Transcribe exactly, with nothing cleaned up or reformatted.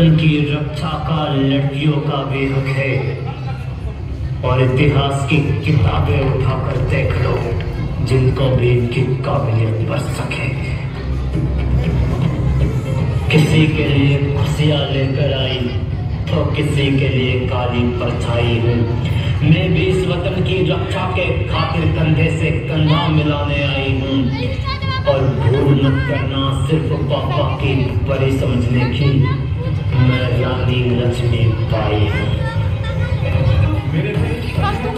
वतन की रक्षा का लड़कियों का भी हक है। और इतिहास की किताबें उठाकर देख लो, जिनको भी इनकी काबिलियत बच सके। किसी के लिए खुशियां लेकर आई तो किसी के लिए काली परछाई हूँ। मैं भी इस वतन की रक्षा के खातिर कंधे से कंधा मिलाने आई हूँ। और भूल मत करना सिर्फ पापा की परी समझने की, मैं रानी लक्ष्मी बाई हूँ।